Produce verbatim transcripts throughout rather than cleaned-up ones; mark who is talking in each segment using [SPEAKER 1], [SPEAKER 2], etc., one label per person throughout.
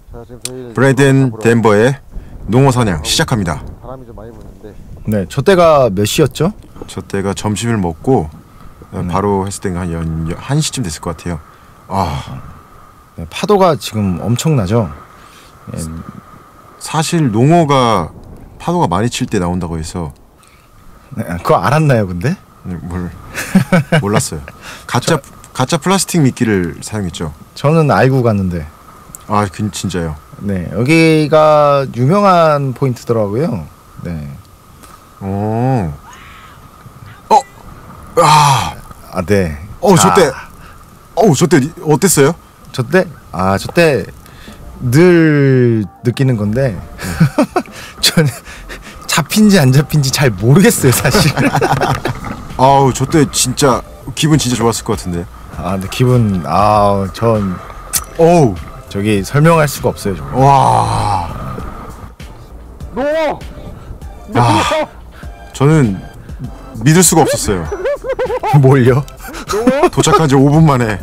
[SPEAKER 1] 브래든 덴버의 농어 사냥 시작합니다.
[SPEAKER 2] 바람이 좀 많이 부는데.
[SPEAKER 3] 네, 저 때가 몇 시였죠?
[SPEAKER 1] 저 때가 점심을 먹고 네. 바로 했을 때가 한 한 시쯤 됐을 것 같아요. 아,
[SPEAKER 3] 네, 파도가 지금 엄청나죠. 네.
[SPEAKER 1] 사실 농어가 파도가 많이 칠 때 나온다고 해서
[SPEAKER 3] 네, 그거 알았나요, 근데?
[SPEAKER 1] 네, 뭘 몰랐어요. 가짜 저, 가짜 플라스틱 미끼를 사용했죠.
[SPEAKER 3] 저는 알고 갔는데.
[SPEAKER 1] 아, 그 진짜요?
[SPEAKER 3] 네, 여기가 유명한 포인트더라고요. 네.
[SPEAKER 1] 오. 어. 아.
[SPEAKER 3] 아, 네.
[SPEAKER 1] 어, 저 때. 어, 저 때 어땠어요?
[SPEAKER 3] 저 때? 아, 저 때 늘 느끼는 건데. 저는 잡힌지 안 잡힌지 잘 모르겠어요, 사실.
[SPEAKER 1] 아우, 저 때 진짜 기분 진짜 좋았을 것 같은데.
[SPEAKER 3] 아, 근데 기분 아, 전
[SPEAKER 1] 어우,
[SPEAKER 3] 저기 설명할 수가 없어요, 정말.
[SPEAKER 1] 와.
[SPEAKER 2] 노.
[SPEAKER 1] 아, 저는 믿을 수가 없었어요.
[SPEAKER 3] 뭘요?
[SPEAKER 1] 도착한 지 오 분 만에.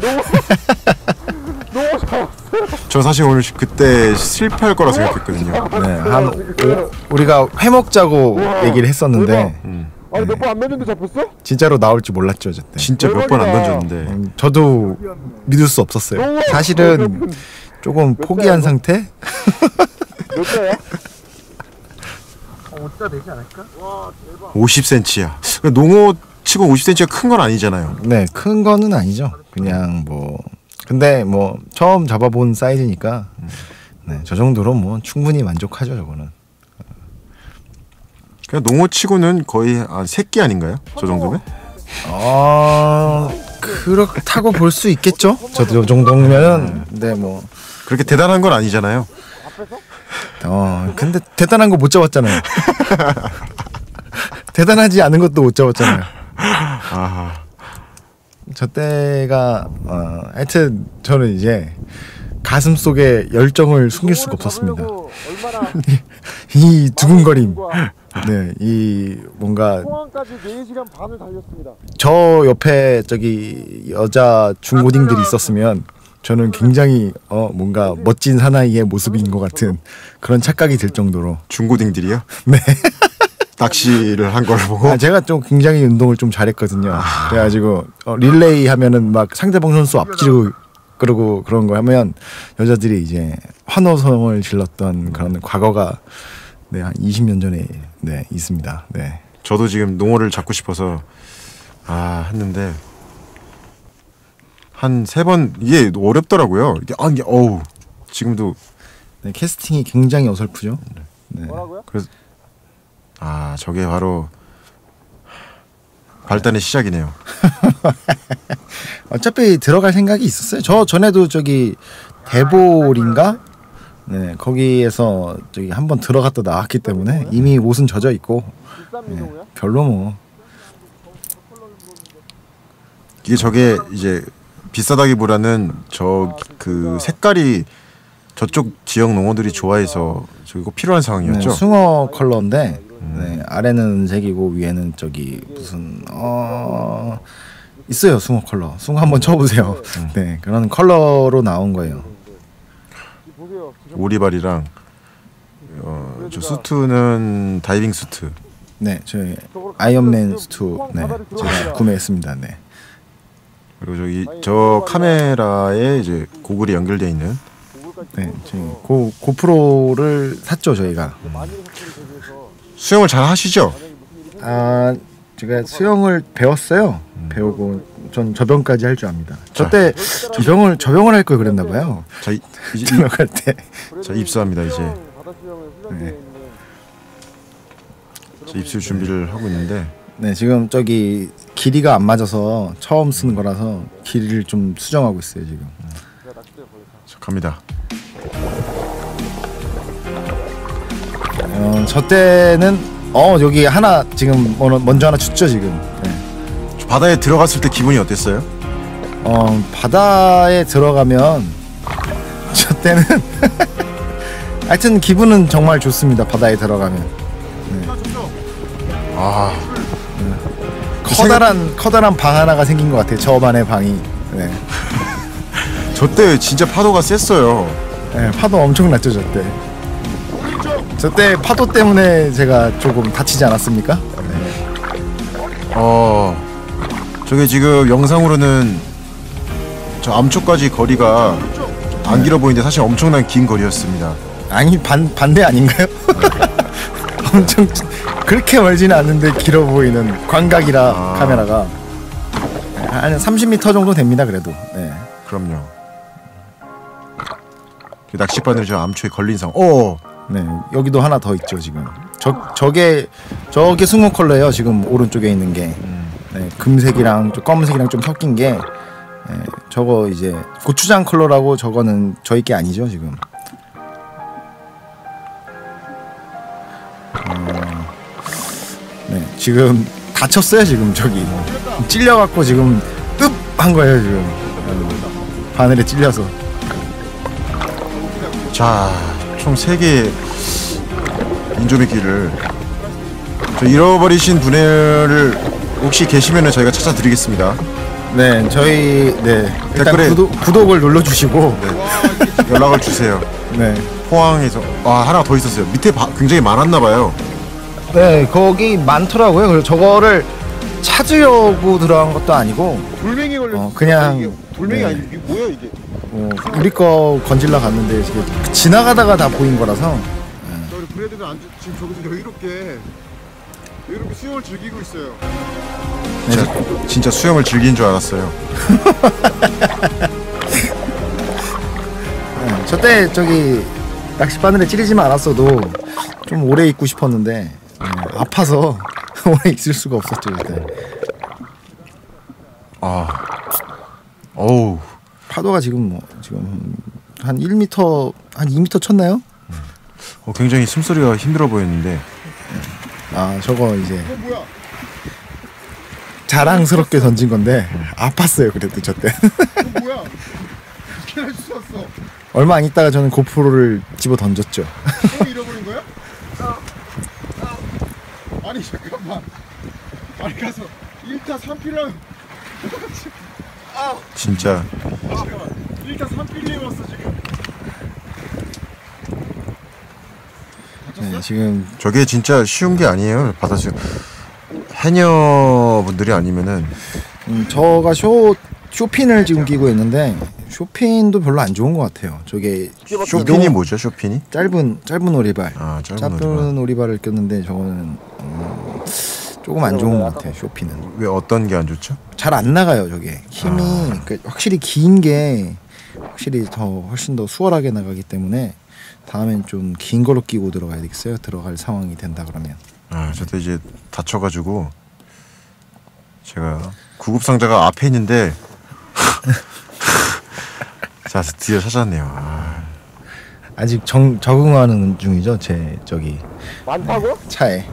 [SPEAKER 1] 저 사실 오늘 그때 실패할 거라 생각했거든요.
[SPEAKER 3] 네, 한 오, 우리가 회 먹자고 얘기를 했었는데.
[SPEAKER 1] 음.
[SPEAKER 2] 아니 몇 번 안 던졌는데 잡혔어?
[SPEAKER 3] 진짜로 나올지 몰랐죠, 저때.
[SPEAKER 1] 진짜 몇 번 안 던졌는데.
[SPEAKER 3] 음, 저도 믿을 수 없었어요. 사실은 조금 포기한 상태?
[SPEAKER 2] 몇 자야?
[SPEAKER 4] 어, 오 자 되지 않을까?
[SPEAKER 2] 와 대박.
[SPEAKER 1] 오십 센티미터야. 농어 치고 오십 센티미터가 큰 건 아니잖아요.
[SPEAKER 3] 네, 큰 거는 아니죠. 그냥 뭐 근데 뭐 처음 잡아본 사이즈니까 네, 저 정도로 뭐 충분히 만족하죠, 저거는.
[SPEAKER 1] 그냥 농어 치고는 거의 한 새끼 아닌가요? 저 정도면?
[SPEAKER 3] 어, 그렇다고 볼 수 있겠죠. 저도 정도면. 네, 뭐
[SPEAKER 1] 그렇게 대단한 건 아니잖아요.
[SPEAKER 3] 어, 근데 대단한 거 못 잡았잖아요. 대단하지 않은 것도 못 잡았잖아요.
[SPEAKER 1] 아,
[SPEAKER 3] 저 때가 어, 하여튼 저는 이제 가슴 속에 열정을 숨길 수가 없었습니다. 이 두근거림, 네, 이 뭔가
[SPEAKER 2] 포항까지 네 시간 반을 달렸습니다.
[SPEAKER 3] 저 옆에 저기 여자 중고딩들이 있었으면 저는 굉장히 어 뭔가 멋진 사나이의 모습인 것 같은 그런 착각이 들 정도로.
[SPEAKER 1] 중고딩들이요?
[SPEAKER 3] 네.
[SPEAKER 1] 낚시를 한 걸 보고.
[SPEAKER 3] 아, 제가 좀 굉장히 운동을 좀 잘했거든요. 아... 그래가지고 어, 릴레이 하면은 막 상대방 선수 앞지르고 그러고 그런 거 하면 여자들이 이제 환호성을 질렀던 그런 과거가 네, 한 이십 년 전에 네, 있습니다. 네.
[SPEAKER 1] 저도 지금 농어를 잡고 싶어서 아 했는데 한 세 번 이게 어렵더라고요. 이게 아 이게 어우 지금도
[SPEAKER 3] 네, 캐스팅이 굉장히 어설프죠. 네.
[SPEAKER 2] 뭐라고요?
[SPEAKER 1] 그래서 아 저게 바로 발단의 시작이네요.
[SPEAKER 3] 어차피 들어갈 생각이 있었어요. 저 전에도 저기 대볼인가? 네, 거기에서 저기 한번 들어갔다 나왔기 때문에 이미 옷은 젖어 있고 네, 별로 뭐
[SPEAKER 1] 이게 저게 이제 비싸다기보다는 저 그 색깔이 저쪽 지역 농어들이 좋아해서 저기 꼭 필요한 상황이었죠.
[SPEAKER 3] 네, 숭어 컬러인데 음. 네, 아래는 은색이고 위에는 저기 무슨 어 있어요 숭어 컬러. 숭어 한번 쳐보세요. 음. 네, 그런 컬러로 나온 거예요.
[SPEAKER 1] 오리발이랑 어, 저 수트는 다이빙 수트.
[SPEAKER 3] 네, 저희 아이언맨 수트 네 제가 구매했습니다. 네.
[SPEAKER 1] 그리고 저기 저 카메라에 이제 고글이 연결되어 있는.
[SPEAKER 3] 네, 저희 고 고프로를 샀죠 저희가. 음.
[SPEAKER 1] 수영을 잘 하시죠?
[SPEAKER 3] 아, 제가 수영을 배웠어요. 음. 배우고 전 저병까지 할 줄 압니다. 저때 저병을 저병을 할 걸 그랬나 봐요.
[SPEAKER 1] 자, 이, 이제
[SPEAKER 3] 들어갈 때.
[SPEAKER 1] 자 입수합니다 이제.
[SPEAKER 3] 네.
[SPEAKER 1] 자, 입수 준비를 하고 있는데.
[SPEAKER 3] 네, 지금 저기 길이가 안 맞아서 처음 쓰는 거라서 길이를 좀 수정하고 있어요 지금.
[SPEAKER 1] 자, 갑니다.
[SPEAKER 3] 어, 저 때는 어 여기 하나 지금 먼저 하나 쳤죠 지금. 네.
[SPEAKER 1] 바다에 들어갔을 때 기분이 어땠어요?
[SPEAKER 3] 어 바다에 들어가면 저 때는 하여튼 기분은 정말 좋습니다. 바다에 들어가면. 네.
[SPEAKER 1] 아.
[SPEAKER 3] 커다란 커다란 방 하나가 생긴 것 같아요. 저만의 방이. 네.
[SPEAKER 1] 저 때 진짜 파도가 셌어요.
[SPEAKER 3] 네, 파도 엄청 났죠 저때. 저때 파도 때문에 제가 조금 다치지 않았습니까? 네.
[SPEAKER 1] 어, 저게 지금 영상으로는 저 암초까지 거리가 안 길어 보이는데 사실 엄청난 긴 거리였습니다.
[SPEAKER 3] 아니 반 반대 아닌가요? 엄청 그렇게 멀지는 않는데 길어 보이는 광각이라
[SPEAKER 1] 아.
[SPEAKER 3] 카메라가 한 삼십 미터 정도 됩니다 그래도. 네.
[SPEAKER 1] 그럼요. 그 낚싯바늘 저 암초에 걸린 상황. 오,
[SPEAKER 3] 네 여기도 하나 더 있죠 지금. 저 저게 저게 승무 컬러예요 지금 오른쪽에 있는 게.
[SPEAKER 1] 음.
[SPEAKER 3] 네, 금색이랑 좀 검은색이랑 좀 섞인 게. 네, 저거 이제 고추장 컬러라고 저거는 저희 게 아니죠 지금. 어, 네 지금 다쳤어요 지금 저기 찔려갖고 지금 읍한 거예요 지금. 어, 바늘에 찔려서.
[SPEAKER 1] 자, 총 세 개의 인조미끼를 저 잃어버리신 분을 혹시 계시면은 저희가 찾아드리겠습니다.
[SPEAKER 3] 네 저희 네 일단
[SPEAKER 1] 댓글에-
[SPEAKER 3] 구독, 구독을 눌러주시고
[SPEAKER 1] 네. 연락을 주세요.
[SPEAKER 3] 네.
[SPEAKER 1] 포항에서 아 하나 더 있었어요. 밑에 바, 굉장히 많았나 봐요.
[SPEAKER 3] 네 거기 많더라고요. 그래서 저거를 찾으려고 들어간 것도 아니고
[SPEAKER 2] 돌멩이 걸려.
[SPEAKER 3] 어, 그냥-
[SPEAKER 2] 이게 돌멩이
[SPEAKER 3] 네.
[SPEAKER 2] 아니 이게 뭐야 이게?
[SPEAKER 3] 어, 우리 거 건질러 갔는데 이게 지나가다가 다 보인 거라서.
[SPEAKER 2] 저희 브레드는 안, 지금 저기서 여유롭게 여유롭게 수영을 즐기고 있어요.
[SPEAKER 1] 진짜, 진짜 수영을 즐긴 줄 알았어요.
[SPEAKER 3] 네, 저때 저기 낚싯바늘에 찌르지만 않았어도 좀 오래 있고 싶었는데 네, 아파서 오래 있을 수가 없었죠 그때.
[SPEAKER 1] 아, 어우,
[SPEAKER 3] 파도가 지금 뭐 지금 한 일 미터 한 이 미터 쳤나요?
[SPEAKER 1] 어, 굉장히 숨소리가 힘들어 보였는데
[SPEAKER 3] 아 저거 이제
[SPEAKER 2] 이거 뭐야?
[SPEAKER 3] 자랑스럽게 던진 건데 아팠어요 그래도 저때.
[SPEAKER 2] 이거 뭐야? 이렇게 할 수 없어.
[SPEAKER 3] 얼마 안 있다가 저는 고프로를 집어 던졌죠.
[SPEAKER 2] 또 잃어버린 거야? 아니 잠깐만. 아니 가서 일 타 삼 필을
[SPEAKER 1] 진짜
[SPEAKER 2] 잠깐만. 일 타 삼 필 입었어 지금.
[SPEAKER 3] 네, 지금
[SPEAKER 1] 저게 진짜 쉬운 게 아니에요. 바다수 해녀분들이 아니면은
[SPEAKER 3] 음, 저가 쇼 쇼핀을 지금 끼고 있는데 쇼핀도 별로 안 좋은 것 같아요. 저게
[SPEAKER 1] 쇼핀이
[SPEAKER 3] 이동-
[SPEAKER 1] 뭐죠? 쇼핀이?
[SPEAKER 3] 짧은 짧은 오리발.
[SPEAKER 1] 아, 짧은
[SPEAKER 3] 짧은
[SPEAKER 1] 오리발.
[SPEAKER 3] 오리발을 꼈는데 저거는 음, 조금 안 좋은 것 같아요. 쇼핀은
[SPEAKER 1] 왜 어떤 게 안 좋죠?
[SPEAKER 3] 잘 안 나가요. 저게 힘이
[SPEAKER 1] 아.
[SPEAKER 3] 그 확실히 긴 게 확실히 더 훨씬 더 수월하게 나가기 때문에 다음엔 좀 긴 거로 끼고 들어가야 되겠어요. 들어갈 상황이 된다 그러면.
[SPEAKER 1] 아, 저때 이제 다쳐가지고 제가 구급 상자가 앞에 있는데 자 드디어 찾았네요. 아,
[SPEAKER 3] 아직 정, 적응하는 중이죠. 제 저기
[SPEAKER 2] 많다고?
[SPEAKER 3] 차에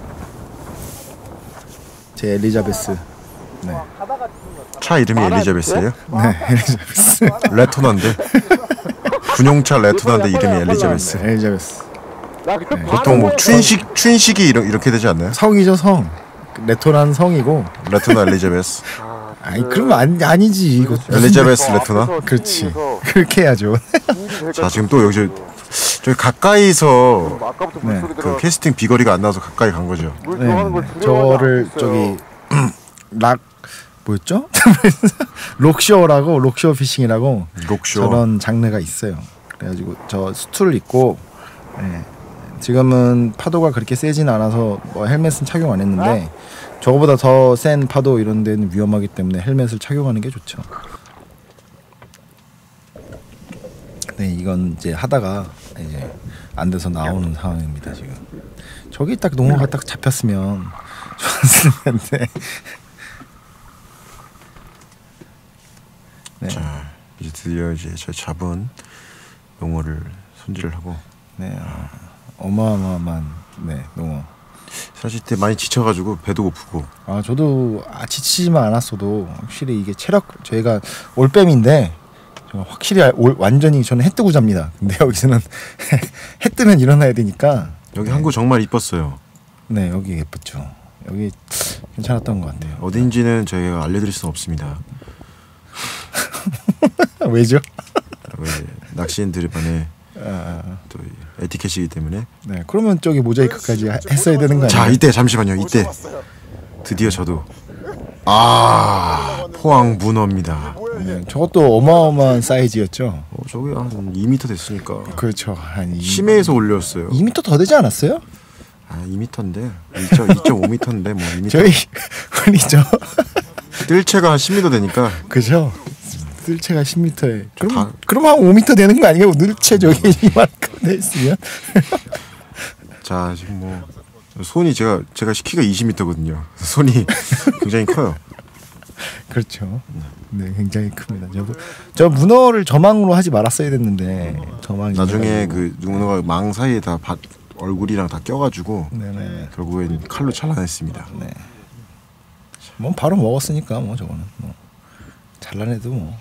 [SPEAKER 3] 제 엘리자베스. 네,
[SPEAKER 1] 차 이름이 엘리자베스예요?
[SPEAKER 3] 네 엘리자베스.
[SPEAKER 1] 레토나인데 군용차 레토나인데 이름이 엘리자베스.
[SPEAKER 3] 엘리자베스.
[SPEAKER 2] 나 그냥
[SPEAKER 1] 보통 뭐 춘식 춘식이 이러, 이렇게 되지 않나요?
[SPEAKER 3] 성이죠 성. 레토란 성이고.
[SPEAKER 1] 레토나 엘리자베스.
[SPEAKER 3] 아니 그러면 아니, 아니지 이거.
[SPEAKER 1] 엘리자베스 레토나.
[SPEAKER 3] 그렇지. 그렇게 해야죠.
[SPEAKER 1] 자 지금 또 여기 저- 저기 가까이서
[SPEAKER 2] 아까부터
[SPEAKER 3] 네,
[SPEAKER 2] 물소리
[SPEAKER 1] 그
[SPEAKER 2] 들어.
[SPEAKER 1] 캐스팅 비거리가 안 나와서 가까이 간 거죠.
[SPEAKER 2] 물
[SPEAKER 3] 네,
[SPEAKER 2] 들어가는 걸
[SPEAKER 3] 네.
[SPEAKER 2] 두려워하지
[SPEAKER 3] 저를
[SPEAKER 2] 않고
[SPEAKER 3] 저기
[SPEAKER 2] 있어요.
[SPEAKER 3] 락 뭐였죠? 록쇼라고 록쇼 피싱이라고
[SPEAKER 1] 록쇼.
[SPEAKER 3] 저런 장르가 있어요. 그래가지고 저 수트를 입고 네. 지금은 파도가 그렇게 세진 않아서 뭐 헬멧은 착용 안 했는데 저거보다 더 센 파도 이런 데는 위험하기 때문에 헬멧을 착용하는 게 좋죠. 네, 이건 이제 하다가 이제 안 돼서 나오는 상황입니다 지금. 저기 딱 농어가 딱 잡혔으면 좋았을 텐데. 네,
[SPEAKER 1] 자 이제 드디어 이제 저 잡은 용어를 손질을 하고
[SPEAKER 3] 네, 아, 어마어마한 네 농어.
[SPEAKER 1] 사실 때 많이 지쳐가지고 배도 고프고
[SPEAKER 3] 아 저도 아, 지치지만 않았어도 확실히 이게 체력 저희가 올빼미인데 정말 확실히 알- 올, 완전히 저는 해 뜨고 잡니다. 근데 여기서는 해 뜨면 일어나야 되니까
[SPEAKER 1] 여기 항구 정말 이뻤어요.
[SPEAKER 3] 네 여기 예뻤죠. 여기 괜찮았던 것 같아요.
[SPEAKER 1] 어딘지는 저희가 알려드릴 수는 없습니다.
[SPEAKER 3] 왜죠?
[SPEAKER 1] 왜 낚시인들이 반에
[SPEAKER 3] 아,
[SPEAKER 1] 또 에티켓이기 때문에.
[SPEAKER 3] 네, 그러면 저기 모자이크까지 하- 했어야 되는 거 아니에요?
[SPEAKER 1] 자 이때 잠시만요. 이때 드디어 저도 아 포항 문어입니다.
[SPEAKER 3] 네, 저것도 어마어마한 사이즈였죠.
[SPEAKER 1] 어, 저기 한 이 미터 됐으니까
[SPEAKER 3] 그렇죠. 한
[SPEAKER 1] 심해에서 올렸어요.
[SPEAKER 3] 이 미터 더 되지 않았어요?
[SPEAKER 1] 아 이 미터인데 이 점 오 미터인데 뭐 이 미터.
[SPEAKER 3] 저희 우리 저
[SPEAKER 1] 뜰채가 한 십 미터 되니까
[SPEAKER 3] 그죠? 늘체가 십 미터에 그럼
[SPEAKER 1] 다-
[SPEAKER 3] 그럼 한 오 미터 되는 거 아니에요? 늘체 저기 이만큼 돼 있으면.
[SPEAKER 1] 자 지금 뭐 손이 제가 제가 키가 이십 미터거든요. 손이 굉장히 커요.
[SPEAKER 3] 그렇죠. 네, 굉장히 큽니다. 저, 저 문어를 저망으로 하지 말았어야 됐는데 저망이
[SPEAKER 1] 나중에 그 누군가가 망 사이에 다 바, 얼굴이랑 다 껴가지고
[SPEAKER 3] 네네.
[SPEAKER 1] 결국엔 칼로 잘라냈습니다.
[SPEAKER 3] 네. 뭐 바로 먹었으니까 뭐 저거는 뭐 잘라내도 뭐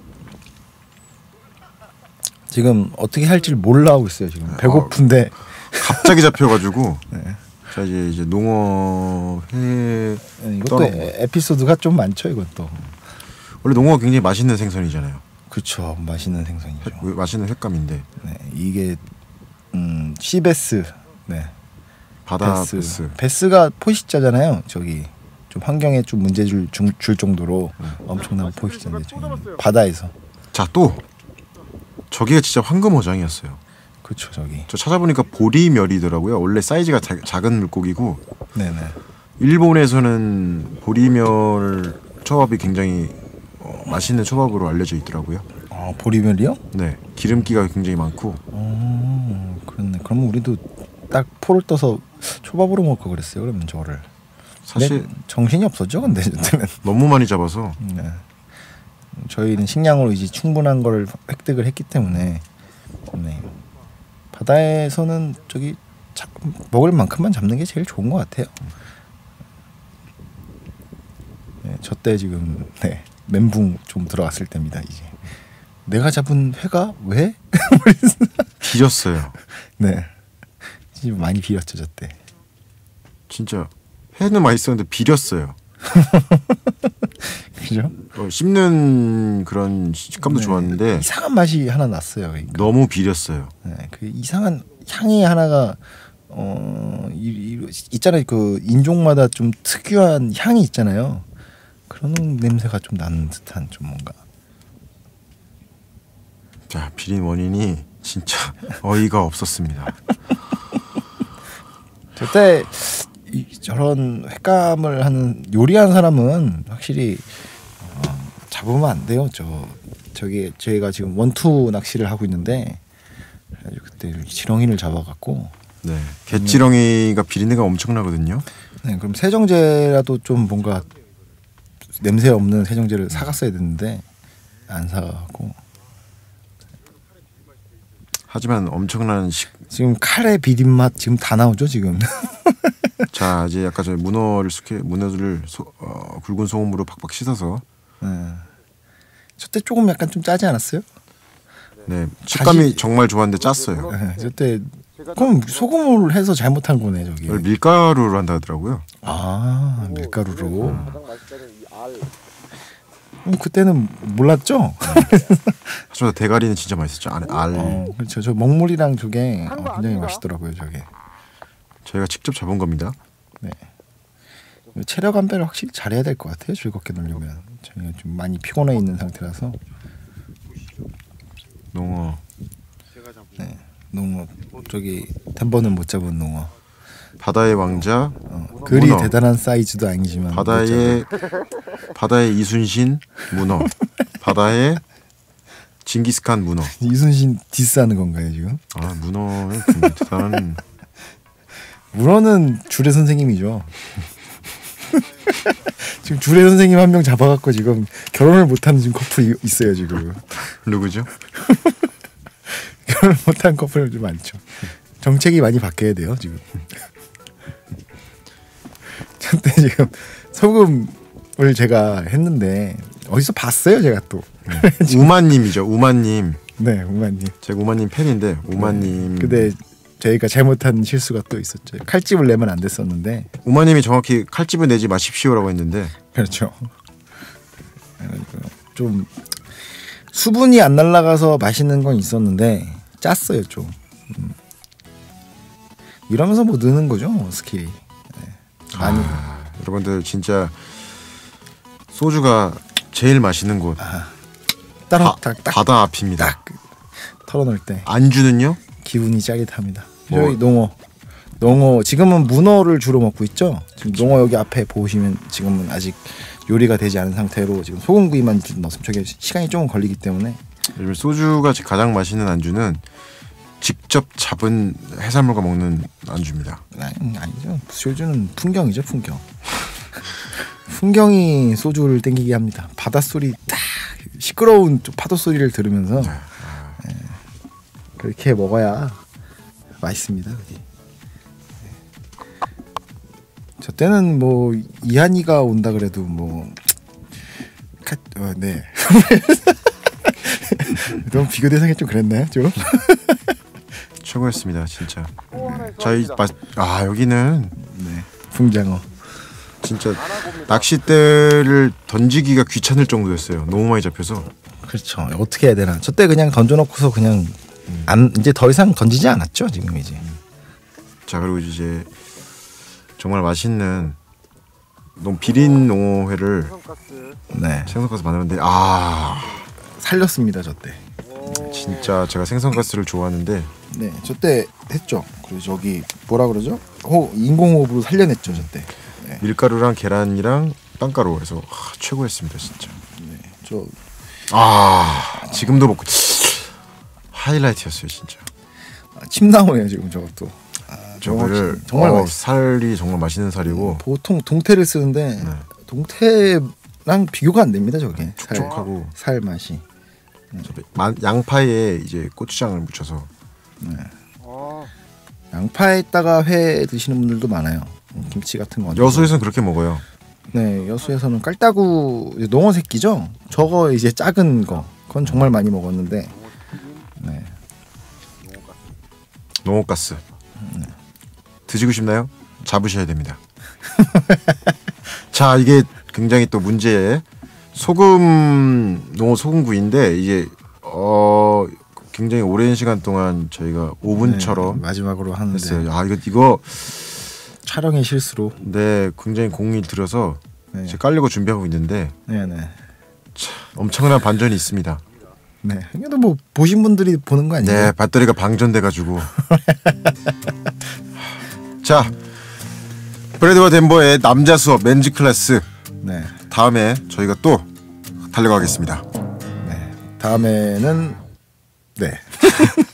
[SPEAKER 3] 지금 어떻게 할지를 몰라 하고 있어요. 지금 배고픈데
[SPEAKER 1] 갑자기 잡혀가지고
[SPEAKER 3] 네.
[SPEAKER 1] 자 이제 이제 농어 회
[SPEAKER 3] 네, 이것도
[SPEAKER 1] 떠-
[SPEAKER 3] 에- 에피소드가 좀 많죠. 이것도
[SPEAKER 1] 원래 농어가 굉장히 맛있는 생선이잖아요.
[SPEAKER 3] 그렇죠. 맛있는 생선이죠.
[SPEAKER 1] 회- 맛있는 횟감인데
[SPEAKER 3] 네, 이게 음, 시베스, 네,
[SPEAKER 1] 바다
[SPEAKER 3] 베스.
[SPEAKER 1] 베스.
[SPEAKER 3] 베스가 포식자잖아요. 저기 좀 환경에 좀 문제 줄, 줄, 줄 정도로 엄청난 포식자인데 저기 바다에서.
[SPEAKER 1] 자 또 저기가 진짜 황금어장이었어요.
[SPEAKER 3] 그렇죠. 저기.
[SPEAKER 1] 저 찾아보니까 보리멸이더라고요. 원래 사이즈가 자, 작은 물고기고
[SPEAKER 3] 네네.
[SPEAKER 1] 일본에서는 보리멸 초밥이 굉장히 어, 맛있는 초밥으로 알려져 있더라고요.
[SPEAKER 3] 아 보리멸이요?
[SPEAKER 1] 네, 기름기가 굉장히 많고.
[SPEAKER 3] 어, 그렇네. 그러면 우리도 딱 포를 떠서 초밥으로 먹을 거 그랬어요. 그러면 저거를.
[SPEAKER 1] 사실
[SPEAKER 3] 네, 정신이 없었죠. 근데 저때는.
[SPEAKER 1] 너무 많이 잡아서
[SPEAKER 3] 네. 저희는 식량으로 이제 충분한 걸 획득을 했기 때문에 네. 바다에서는 저기 자, 먹을 만큼만 잡는 게 제일 좋은 것 같아요. 네, 저때 지금 네, 멘붕 좀 들어왔을 때입니다. 이제 내가 잡은 회가 왜?
[SPEAKER 1] 비렸어요.
[SPEAKER 3] 네, 지금 많이 비렸죠 저때.
[SPEAKER 1] 진짜 회는 맛있었는데 비렸어요.
[SPEAKER 3] 그죠?
[SPEAKER 1] 어, 씹는 그런 식감도
[SPEAKER 3] 네,
[SPEAKER 1] 좋았는데
[SPEAKER 3] 이상한 맛이 하나 났어요. 그러니까.
[SPEAKER 1] 너무 비렸어요.
[SPEAKER 3] 네, 그 이상한 향이 하나가 어 이, 이, 있잖아요. 그 인종마다 좀 특유한 향이 있잖아요. 그런 냄새가 좀 나는 듯한 좀 뭔가.
[SPEAKER 1] 자 비린 원인이 진짜 어이가 없었습니다.
[SPEAKER 3] 저때 이, 저런 횟감을 하는 요리하는 사람은 확실히 어, 잡으면 안 돼요. 저 저기 저희가 지금 원투 낚시를 하고 있는데 그래가지고 그때 지렁이를 잡아갖고
[SPEAKER 1] 네, 갯지렁이가 비린내가 엄청나거든요.
[SPEAKER 3] 네, 그럼 세정제라도 좀 뭔가 냄새 없는 세정제를 사갔어야 됐는데 안 사가고
[SPEAKER 1] 하지만 엄청난 식.
[SPEAKER 3] 지금 칼의 비린 맛 지금 다 나오죠 지금.
[SPEAKER 1] 자 이제 아까 저 문어를 숙회 문어를 소, 어, 굵은 소금으로 팍팍 씻어서
[SPEAKER 3] 네. 저때 조금 약간 좀 짜지 않았어요?
[SPEAKER 1] 네 식감이
[SPEAKER 3] 다시-
[SPEAKER 1] 정말 좋았는데 짰어요.
[SPEAKER 3] 네, 저때 그럼 소금을 해서 잘못한 거네 저기.
[SPEAKER 1] 이걸 밀가루로 한다 하더라고요.
[SPEAKER 3] 아 밀가루로. 음, 그때는 몰랐죠.
[SPEAKER 1] 하지만 대가리는 진짜 맛있었죠. 안에 알.
[SPEAKER 3] 어, 그렇죠. 저 먹물이랑 저게 어, 굉장히 맛있더라고요 저게.
[SPEAKER 1] 저희가 직접 잡은 겁니다.
[SPEAKER 3] 네. 체력 안배를 확실히 잘해야 될 것 같아요. 즐겁게 놀려면 저희가 좀 많이 피곤해 있는 상태라서.
[SPEAKER 1] 농어
[SPEAKER 3] 네. 농어 저기 템버는 못 잡은 농어.
[SPEAKER 1] 바다의 왕자.
[SPEAKER 3] 어, 그리
[SPEAKER 1] 문어.
[SPEAKER 3] 대단한 사이즈도 아니지만 못
[SPEAKER 1] 바다의 바다의 이순신 문어. 바다의 징기스칸 문어.
[SPEAKER 3] 잡은- 이순신 디스하는 건가요 지금?
[SPEAKER 1] 아 문어는 굉장히 대단한.
[SPEAKER 3] 문어는 주례 선생님이죠. 지금 주례 선생님 한 명 잡아갖고 지금 결혼을 못하는 지금 커플이 있어요 지금.
[SPEAKER 1] 누구죠?
[SPEAKER 3] 결혼 못한 커플 좀 많죠. 정책이 많이 바뀌어야 돼요 지금. 저때 지금 소금을 제가 했는데 어디서 봤어요 제가 또.
[SPEAKER 1] 우마님이죠. 우마님.
[SPEAKER 3] 네 우마님.
[SPEAKER 1] 제가 우마님 팬인데 우마님.
[SPEAKER 3] 근데 저희가 잘못한 실수가 또 있었죠. 칼집을 내면 안 됐었는데.
[SPEAKER 1] 우마님이 정확히 칼집을 내지 마십시오라고 했는데
[SPEAKER 3] 그렇죠. 그래가지고 좀 수분이 안 날아가서 맛있는 건 있었는데 짰어요 좀. 음. 이러면서 뭐 느는 거죠 뭐 스킬이. 네. 많이.
[SPEAKER 1] 아, 여러분들 진짜 소주가 제일 맛있는 곳
[SPEAKER 3] 아, 따로
[SPEAKER 1] 바,
[SPEAKER 3] 딱, 딱,
[SPEAKER 1] 바다 앞입니다.
[SPEAKER 3] 딱 털어놓을 때
[SPEAKER 1] 안주는요?
[SPEAKER 3] 기분이 짜릿합니다.
[SPEAKER 1] 뭐.
[SPEAKER 3] 저희 농어, 농어 지금은 문어를 주로 먹고 있죠. 지금 농어 여기 앞에 보시면 지금은 아직 요리가 되지 않은 상태로 지금 소금구이만 넣었으면 저게 시간이 조금 걸리기 때문에
[SPEAKER 1] 요즘 소주가 가장 맛있는 안주는 직접 잡은 해산물과 먹는 안주입니다.
[SPEAKER 3] 아니, 아니죠. 소주는 풍경이죠 풍경. 풍경이 소주를 땡기게 합니다. 바닷소리 딱 시끄러운 파도 소리를 들으면서
[SPEAKER 1] 네.
[SPEAKER 3] 네. 그렇게 먹어야 맛있습니다. 그게. 저 때는 뭐 이한이가 온다 그래도 뭐 카... 어, 네. 너무 비교 대상이 좀 그랬나요, 좀?
[SPEAKER 1] 최고였습니다, 진짜. 저희 마... 아 여기는
[SPEAKER 3] 네. 풍장어.
[SPEAKER 1] 진짜 낚싯대를 던지기가 귀찮을 정도였어요. 너무 많이 잡혀서.
[SPEAKER 3] 그렇죠. 어떻게 해야 되나? 저 때 그냥 던져놓고서 그냥 안 이제 더 이상 던지지 않았죠, 지금 이제.
[SPEAKER 1] 자 그리고 이제 정말 맛있는 너무 비린 농어회를
[SPEAKER 3] 네.
[SPEAKER 1] 생선가스 만드는데 아
[SPEAKER 3] 살렸습니다, 저 때.
[SPEAKER 1] 진짜 제가 생선가스를 좋아하는데
[SPEAKER 3] 네, 저 때 했죠. 그리고 저기 뭐라 그러죠? 호 인공호흡으로 살려냈죠, 저 때. 네.
[SPEAKER 1] 밀가루랑 계란이랑 빵가루 해서 아, 최고였습니다, 진짜.
[SPEAKER 3] 네, 저
[SPEAKER 1] 아 지금도 먹고 하이라이트였어요, 진짜.
[SPEAKER 3] 아, 침 나오네요 지금 저것도. 아,
[SPEAKER 1] 저거를
[SPEAKER 3] 정말
[SPEAKER 1] 어,
[SPEAKER 3] 맛있어.
[SPEAKER 1] 살이 정말 맛있는 살이고
[SPEAKER 3] 보통 동태를 쓰는데
[SPEAKER 1] 네.
[SPEAKER 3] 동태랑 비교가 안 됩니다, 저게.
[SPEAKER 1] 촉촉하고
[SPEAKER 3] 살, 살 맛이.
[SPEAKER 1] 양파에 이제 고추장을 묻혀서
[SPEAKER 3] 네. 양파에다가 회 드시는 분들도 많아요. 김치 같은 거.
[SPEAKER 1] 여수에서는 그렇게 먹어요.
[SPEAKER 3] 네, 여수에서는 깔따구 농어 새끼죠. 저거 이제 작은 거. 그건 정말 많이 먹었는데. 네.
[SPEAKER 1] 농어가스 드시고 싶나요? 잡으셔야 됩니다. 자 이게 굉장히 또 문제의 소금 농어 소금구이인데 이게 어 굉장히 오랜 시간 동안 저희가 오븐처럼
[SPEAKER 3] 네, 마지막으로 하는데
[SPEAKER 1] 했어요. 아 이거 이거
[SPEAKER 3] 촬영의 실수로.
[SPEAKER 1] 네 굉장히 공이 들어서
[SPEAKER 3] 네.
[SPEAKER 1] 제가 깔려고 준비하고 있는데
[SPEAKER 3] 네네.
[SPEAKER 1] 참, 엄청난 반전이 있습니다.
[SPEAKER 3] 네. 이게도 뭐 보신 분들이 보는 거 아니에요?
[SPEAKER 1] 네 배터리가 방전돼가지고. 자 브래드와 덴버의 남자 수업 맨즈 클래스.
[SPEAKER 3] 네.
[SPEAKER 1] 다음에 저희가 또 달려가겠습니다.
[SPEAKER 3] 네. 다음에는 네.